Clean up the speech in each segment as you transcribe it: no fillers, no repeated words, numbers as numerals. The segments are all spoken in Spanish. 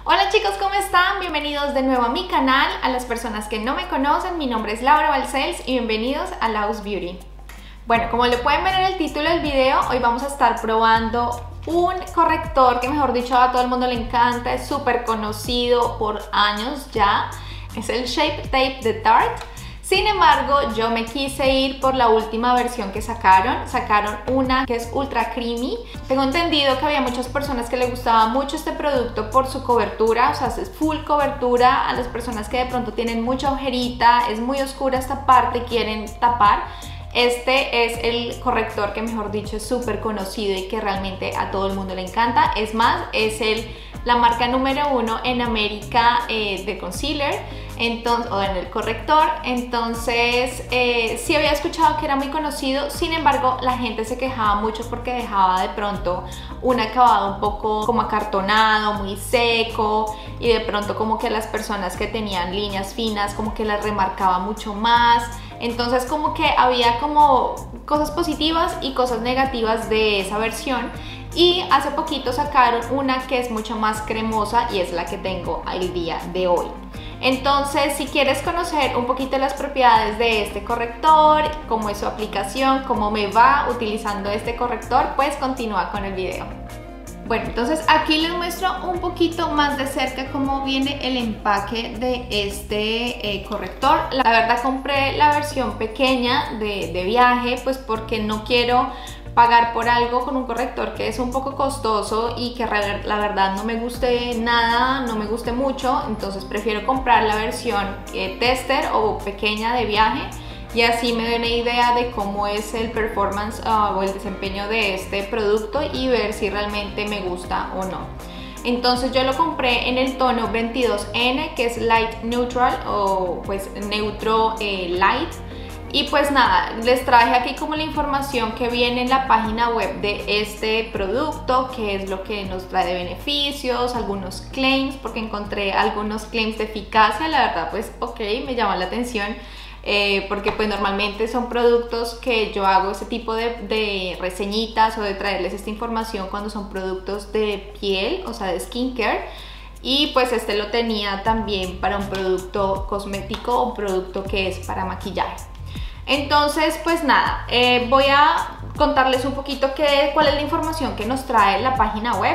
Hola chicos, ¿cómo están? Bienvenidos de nuevo a mi canal. A las personas que no me conocen, mi nombre es Laura Balcells y bienvenidos a Laus Beauty. Bueno, como lo pueden ver en el título del video, hoy vamos a estar probando un corrector que, mejor dicho, a todo el mundo le encanta, es súper conocido por años ya. Es el Shape Tape de Tarte. Sin embargo, yo me quise ir por la última versión que sacaron. Sacaron una que es ultra creamy. Tengo entendido que había muchas personas que les gustaba mucho este producto por su cobertura, o sea, es full cobertura. A las personas que de pronto tienen mucha ojerita, es muy oscura esta parte, quieren tapar. Este es el corrector que, mejor dicho, es súper conocido y que realmente a todo el mundo le encanta. Es más, es la marca número 1 en América de concealer, entonces, o en el corrector. Entonces sí había escuchado que era muy conocido, sin embargo la gente se quejaba mucho porque dejaba de pronto un acabado un poco como acartonado, muy seco, y de pronto como que las personas que tenían líneas finas como que las remarcaba mucho más. Entonces como que había como cosas positivas y cosas negativas de esa versión. Y hace poquito sacaron una que es mucho más cremosa y es la que tengo el día de hoy. Entonces, si quieres conocer un poquito las propiedades de este corrector, cómo es su aplicación, cómo me va utilizando este corrector, pues continúa con el video. Bueno, entonces aquí les muestro un poquito más de cerca cómo viene el empaque de este corrector. La verdad compré la versión pequeña de viaje, pues porque no quiero pagar por algo con un corrector que es un poco costoso y que la verdad no me guste nada, no me guste mucho. Entonces prefiero comprar la versión tester o pequeña de viaje, y así me doy una idea de cómo es el performance o el desempeño de este producto y ver si realmente me gusta o no. Entonces yo lo compré en el tono 22N, que es Light Neutral o pues neutro light. Y pues nada, les traje aquí como la información que viene en la página web de este producto, que es lo que nos trae de beneficios, algunos claims, porque encontré algunos claims de eficacia. La verdad pues ok, me llama la atención. Porque pues normalmente son productos que yo hago ese tipo de reseñitas o de traerles esta información cuando son productos de piel, o sea de skincare, y pues este lo tenía también para un producto cosmético o un producto que es para maquillaje. Entonces pues nada, voy a contarles un poquito cuál es la información que nos trae la página web.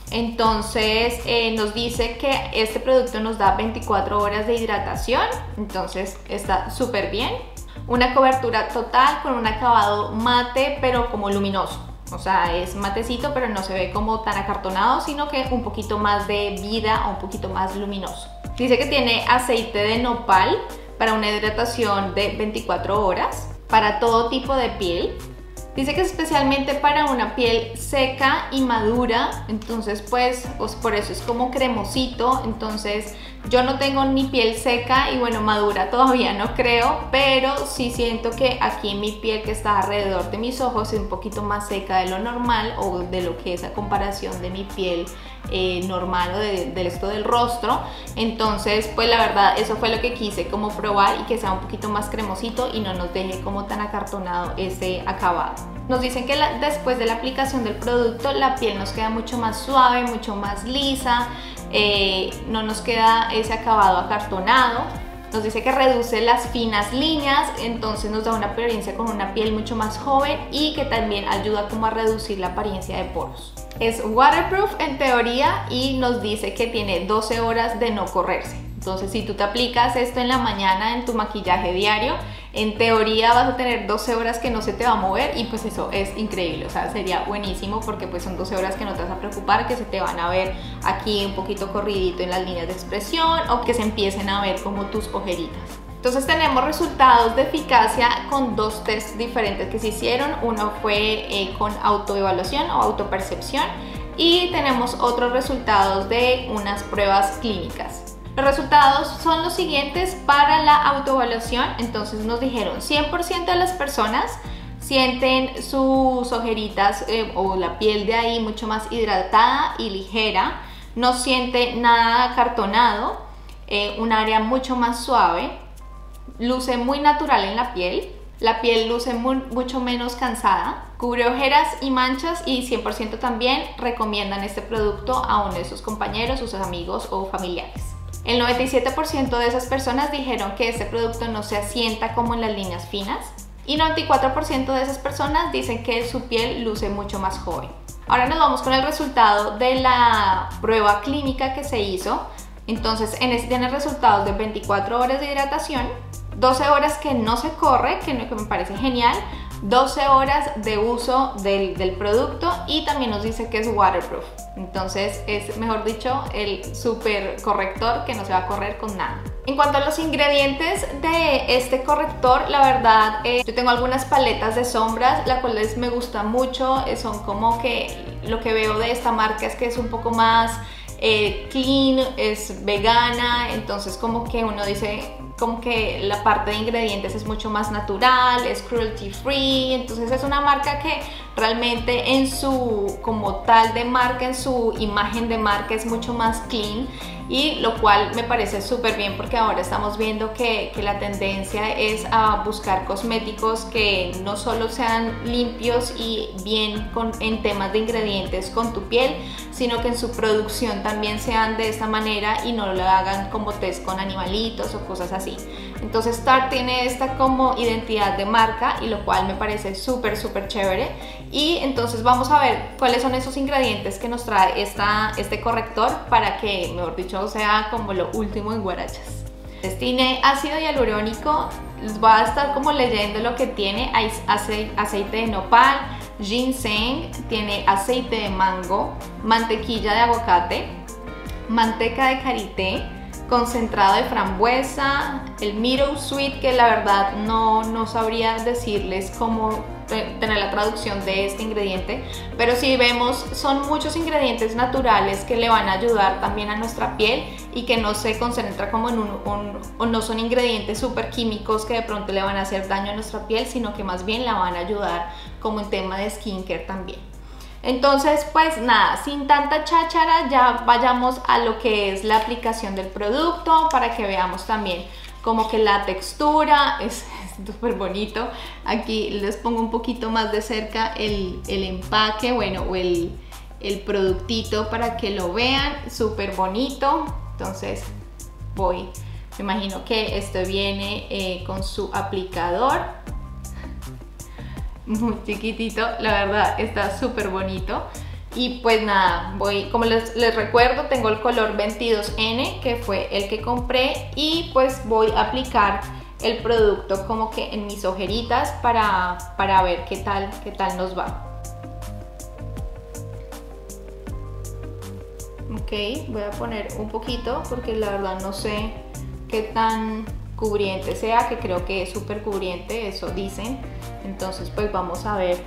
Entonces nos dice que este producto nos da 24 horas de hidratación, entonces está súper bien. Una cobertura total con un acabado mate pero como luminoso, o sea es matecito pero no se ve como tan acartonado, sino que un poquito más de vida o un poquito más luminoso. Dice que tiene aceite de nopal para una hidratación de 24 horas para todo tipo de piel. Dice que es especialmente para una piel seca y madura, entonces pues por eso es como cremosito. Entonces yo no tengo ni piel seca y bueno, madura todavía no creo, pero sí siento que aquí mi piel, que está alrededor de mis ojos, es un poquito más seca de lo normal o de lo que es a comparación de mi piel normal o del esto del rostro. Entonces pues la verdad eso fue lo que quise como probar, y que sea un poquito más cremosito y no nos deje como tan acartonado ese acabado. Nos dicen que después de la aplicación del producto la piel nos queda mucho más suave, mucho más lisa, no nos queda ese acabado acartonado. Nos dice que reduce las finas líneas, entonces nos da una apariencia con una piel mucho más joven, y que también ayuda como a reducir la apariencia de poros. Es waterproof en teoría y nos dice que tiene 12 horas de no correrse. Entonces si tú te aplicas esto en la mañana en tu maquillaje diario, en teoría vas a tener 12 horas que no se te va a mover, y pues eso es increíble, o sea sería buenísimo porque pues son 12 horas que no te vas a preocupar que se te van a ver aquí un poquito corridito en las líneas de expresión, o que se empiecen a ver como tus ojeritas. Entonces tenemos resultados de eficacia con dos tests diferentes que se hicieron. Uno fue con autoevaluación o autopercepción, y tenemos otros resultados de unas pruebas clínicas. Los resultados son los siguientes para la autoevaluación. Entonces nos dijeron 100% de las personas sienten sus ojeritas o la piel de ahí mucho más hidratada y ligera, no siente nada acartonado, un área mucho más suave, luce muy natural en la piel, La piel luce mucho menos cansada, cubre ojeras y manchas y 100% también recomiendan este producto a uno de sus compañeros, sus amigos o familiares. El 97% de esas personas dijeron que este producto no se asienta como en las líneas finas y 94% de esas personas dicen que su piel luce mucho más joven. Ahora nos vamos con el resultado de la prueba clínica que se hizo. Entonces en este tiene resultados de 24 horas de hidratación, 12 horas que no se corre, que me parece genial, 12 horas de uso del producto y también nos dice que es waterproof. Entonces es, mejor dicho, el super corrector que no se va a correr con nada. En cuanto a los ingredientes de este corrector, la verdad, yo tengo algunas paletas de sombras, las cuales me gustan mucho, son como que lo que veo de esta marca es que es un poco más clean, es vegana, entonces como que uno dice como que la parte de ingredientes es mucho más natural, es cruelty free, entonces es una marca que realmente en su como tal de marca, en su imagen de marca es mucho más clean, y lo cual me parece súper bien porque ahora estamos viendo que la tendencia es a buscar cosméticos que no solo sean limpios y bien en temas de ingredientes con tu piel, sino que en su producción también sean de esta manera y no lo hagan como test con animalitos o cosas así. Entonces Tarte tiene esta como identidad de marca, y lo cual me parece súper chévere. Y entonces vamos a ver cuáles son esos ingredientes que nos trae este corrector para que, mejor dicho, sea como lo último en guarachas. Tiene ácido hialurónico, les voy a estar como leyendo lo que tiene. Hay aceite de nopal, ginseng, tiene aceite de mango, mantequilla de aguacate, manteca de karité, concentrado de frambuesa, el Meadow Sweet, que la verdad no sabría decirles cómo tener la traducción de este ingrediente, pero si vemos son muchos ingredientes naturales que le van a ayudar también a nuestra piel y que no se concentra como en o no son ingredientes súper químicos que de pronto le van a hacer daño a nuestra piel, sino que más bien la van a ayudar como en tema de skincare también. Entonces, pues nada, sin tanta cháchara, ya vayamos a lo que es la aplicación del producto para que veamos también como que la textura es súper bonito. Aquí les pongo un poquito más de cerca el empaque, bueno, o el productito para que lo vean, súper bonito. Entonces me imagino que esto viene con su aplicador. Muy chiquitito, la verdad está súper bonito. Y pues nada, como les recuerdo, tengo el color 22N, que fue el que compré, y pues voy a aplicar el producto como que en mis ojeritas para ver qué tal nos va. Ok, voy a poner un poquito porque la verdad no sé qué tan cubriente sea, que creo que es súper cubriente, eso dicen. Entonces pues vamos a ver.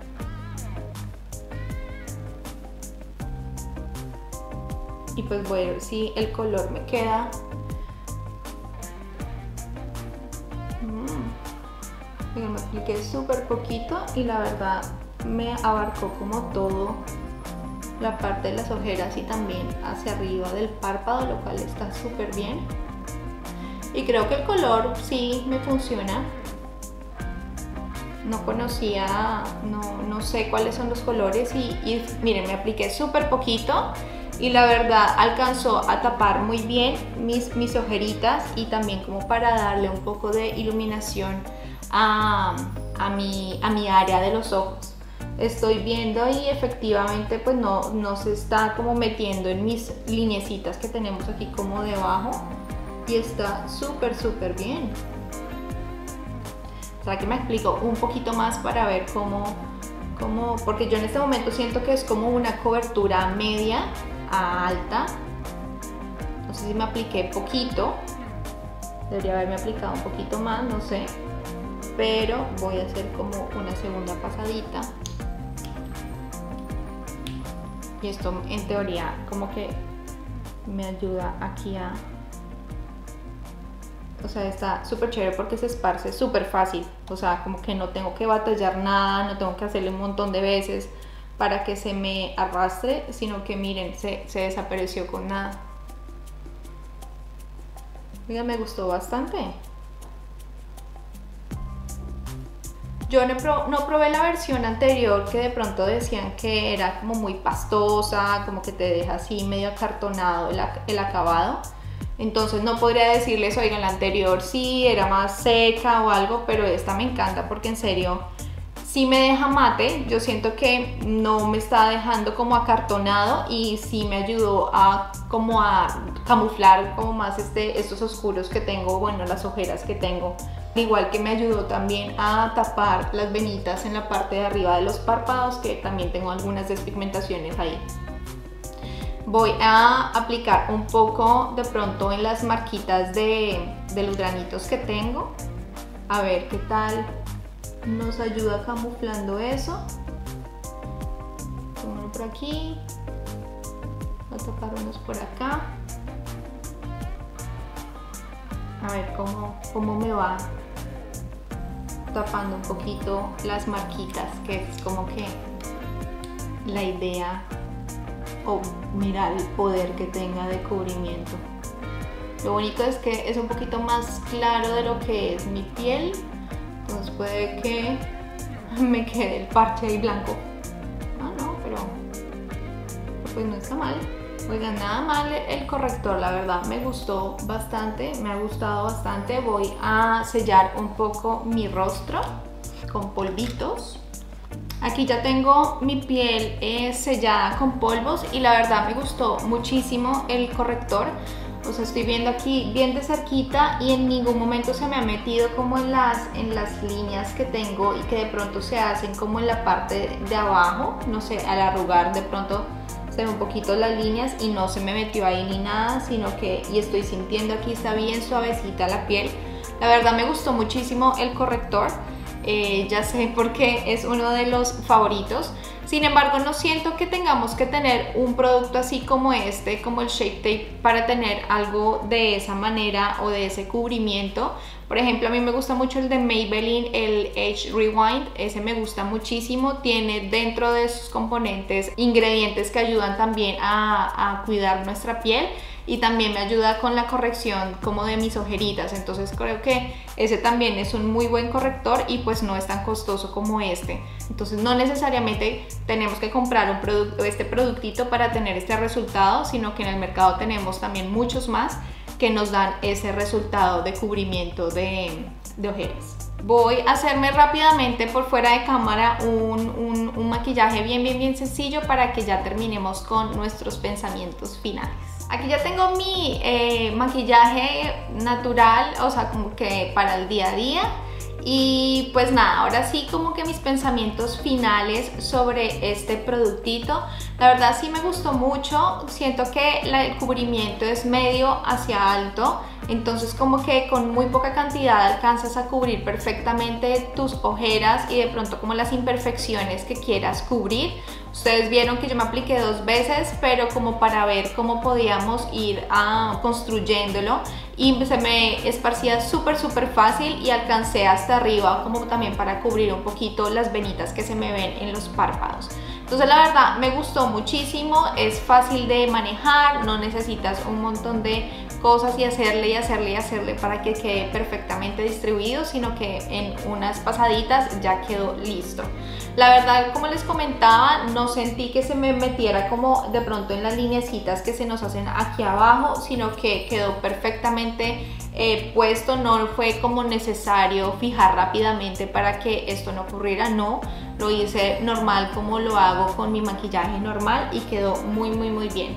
Y pues voy a ver si el color me queda. Me apliqué súper poquito y la verdad me abarcó como todo la parte de las ojeras y también hacia arriba del párpado, lo cual está súper bien. Y creo que el color sí me funciona. No conocía, no sé cuáles son los colores y miren, me apliqué súper poquito y la verdad alcanzó a tapar muy bien mis ojeritas y también como para darle un poco de iluminación a mi área de los ojos. Estoy viendo y efectivamente pues no se está como metiendo en mis lineecitas que tenemos aquí como debajo, y está súper bien. ¿Será que me explico un poquito más para ver cómo? Porque yo en este momento siento que es como una cobertura media a alta. No sé si me apliqué poquito, debería haberme aplicado un poquito más, no sé, pero voy a hacer como una segunda pasadita. Y esto en teoría como que me ayuda aquí a... O sea, está súper chévere porque se esparce súper fácil. O sea, como que no tengo que batallar nada, no tengo que hacerle un montón de veces para que se me arrastre, sino que miren, se desapareció con nada. Oiga, me gustó bastante. Yo no probé la versión anterior que de pronto decían que era como muy pastosa, como que te deja así medio acartonado el acabado. Entonces no podría decirles, oigan, la anterior sí era más seca o algo, pero esta me encanta porque en serio sí me deja mate. Yo siento que no me está dejando como acartonado y sí me ayudó a como a camuflar como más estos oscuros que tengo, bueno, las ojeras que tengo. Igual que me ayudó también a tapar las venitas en la parte de arriba de los párpados, que también tengo algunas despigmentaciones ahí. Voy a aplicar un poco de pronto en las marquitas de los granitos que tengo. A ver qué tal nos ayuda camuflando eso. Uno por aquí. Voy a tapar unos por acá. A ver cómo me va tapando un poquito las marquitas, que es como que la idea, o mirar el poder que tenga de cubrimiento. Lo bonito es que es un poquito más claro de lo que es mi piel, entonces puede que me quede el parche ahí blanco. Ah, no, pero pues no está mal. Oigan, nada mal el corrector, la verdad me gustó bastante, me ha gustado bastante. Voy a sellar un poco mi rostro con polvitos. Aquí ya tengo mi piel sellada con polvos y la verdad me gustó muchísimo el corrector. O sea, estoy viendo aquí bien de cerquita y en ningún momento se me ha metido como en las líneas que tengo y que de pronto se hacen como en la parte de abajo. No sé, al arrugar de pronto se ven un poquito las líneas y no se me metió ahí ni nada, sino que, y estoy sintiendo aquí está bien suavecita la piel. La verdad me gustó muchísimo el corrector. Ya sé por qué es uno de los favoritos. Sin embargo, no siento que tengamos que tener un producto así como este, como el Shape Tape, para tener algo de esa manera o de ese cubrimiento. Por ejemplo, a mí me gusta mucho el de Maybelline, el Age Rewind, ese me gusta muchísimo. Tiene dentro de sus componentes ingredientes que ayudan también a cuidar nuestra piel y también me ayuda con la corrección como de mis ojeritas. Entonces creo que ese también es un muy buen corrector y pues no es tan costoso como este. Entonces no necesariamente tenemos que comprar un producto, este productito para tener este resultado, sino que en el mercado tenemos también muchos más que nos dan ese resultado de cubrimiento de ojeras. Voy a hacerme rápidamente por fuera de cámara un maquillaje bien sencillo para que ya terminemos con nuestros pensamientos finales. Aquí ya tengo mi maquillaje natural, o sea, como que para el día a día. Y pues nada, ahora sí como que mis pensamientos finales sobre este productito. La verdad sí me gustó mucho, siento que el cubrimiento es medio hacia alto, entonces como que con muy poca cantidad alcanzas a cubrir perfectamente tus ojeras y de pronto como las imperfecciones que quieras cubrir. Ustedes vieron que yo me apliqué 2 veces, pero como para ver cómo podíamos ir construyéndolo, y se me esparcía súper fácil y alcancé hasta arriba como también para cubrir un poquito las venitas que se me ven en los párpados. Entonces la verdad me gustó muchísimo, es fácil de manejar, no necesitas un montón de cosas y hacerle para que quede perfectamente distribuido, sino que en unas pasaditas ya quedó listo. La verdad, como les comentaba, no sentí que se me metiera como de pronto en las lineecitas que se nos hacen aquí abajo, sino que quedó perfectamente puesto, no fue como necesario fijar rápidamente para que esto no ocurriera, no, lo hice normal como lo hago con mi maquillaje normal y quedó muy bien.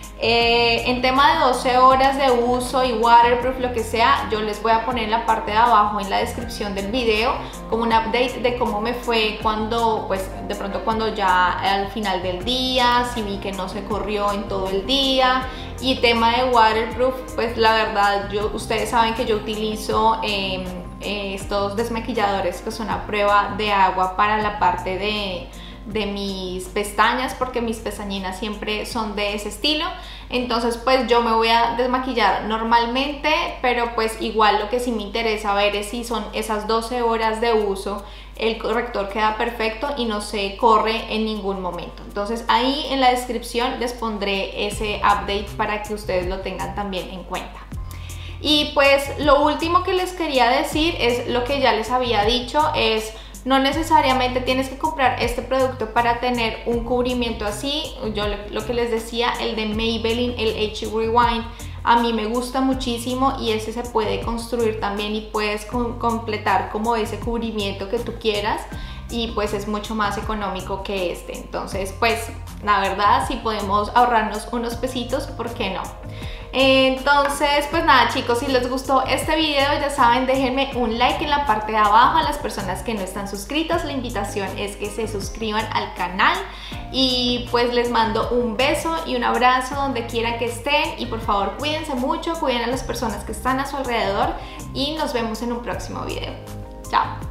En tema de 12 horas de uso y waterproof, lo que sea, yo les voy a poner en la parte de abajo en la descripción del video como un update de cómo me fue cuando, pues de pronto cuando ya al final del día, si vi que no se corrió en todo el día. Y tema de waterproof, pues la verdad, ustedes saben que yo utilizo estos desmaquilladores que son a prueba de agua para la parte de mis pestañas, porque mis pestañinas siempre son de ese estilo. Entonces pues yo me voy a desmaquillar normalmente, pero pues igual lo que sí me interesa ver es si son esas 12 horas de uso, el corrector queda perfecto y no se corre en ningún momento. Entonces ahí en la descripción les pondré ese update para que ustedes lo tengan también en cuenta. Y pues lo último que les quería decir es lo que ya les había dicho, es No necesariamente tienes que comprar este producto para tener un cubrimiento así. Yo lo que les decía, el de Maybelline, el Age Rewind, a mí me gusta muchísimo y ese se puede construir también y puedes completar como ese cubrimiento que tú quieras y pues es mucho más económico que este. Entonces pues la verdad, si podemos ahorrarnos unos pesitos, ¿por qué no? Entonces pues nada chicos, si les gustó este video ya saben, déjenme un like en la parte de abajo. A las personas que no están suscritas, la invitación es que se suscriban al canal y pues les mando un beso y un abrazo donde quiera que estén y por favor cuídense mucho, cuiden a las personas que están a su alrededor y nos vemos en un próximo video. Chao.